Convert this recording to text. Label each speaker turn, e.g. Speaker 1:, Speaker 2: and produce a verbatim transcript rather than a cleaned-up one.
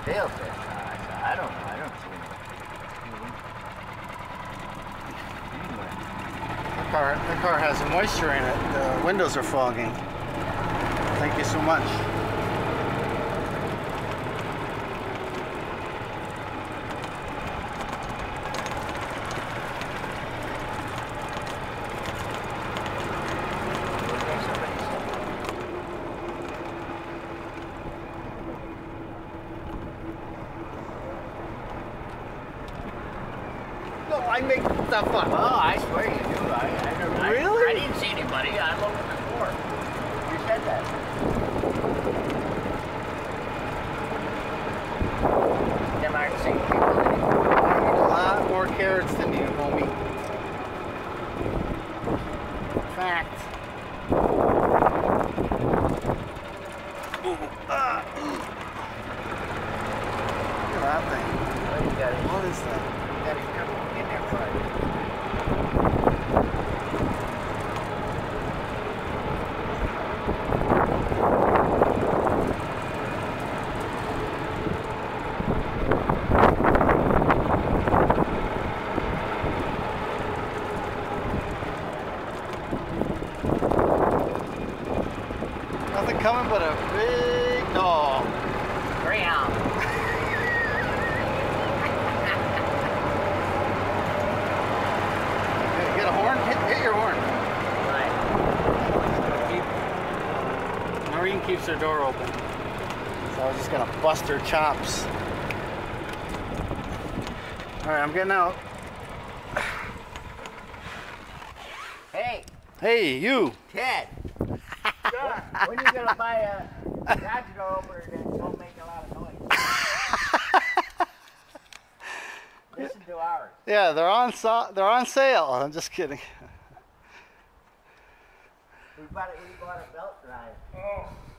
Speaker 1: Sailfish. Uh, I don't know. I don't see any. Anywhere.
Speaker 2: The car, the car has moisture in it. The windows are fogging. Thank you so much. No, I make stuff up.
Speaker 1: Oh, I swear you do. I, I, don't, I,
Speaker 2: Really?
Speaker 1: I didn't see anybody. I'm over the floor. You said that. Them aren't seeing people anymore.
Speaker 2: I eat a lot more carrots than you, homie. Fact. Ooh, ah. Look at that thing.
Speaker 1: What do you got?
Speaker 2: What is that?
Speaker 1: You got to come in there first.
Speaker 2: Nothing coming but a big dog.
Speaker 1: Greyhound.
Speaker 2: Hey, get a horn? Hit, hit your horn.
Speaker 1: Right.
Speaker 2: Keep, Maureen keeps her door open. So I was just gonna bust her chops. Alright, I'm getting out.
Speaker 1: Hey,
Speaker 2: Hey, you!
Speaker 1: Ted. When are you going to buy a garage door opener that won't make a lot of noise? Listen to ours.
Speaker 2: Yeah, they're on so they're on sale. I'm just kidding.
Speaker 1: We bought, it, we bought a belt drive.
Speaker 3: Oh.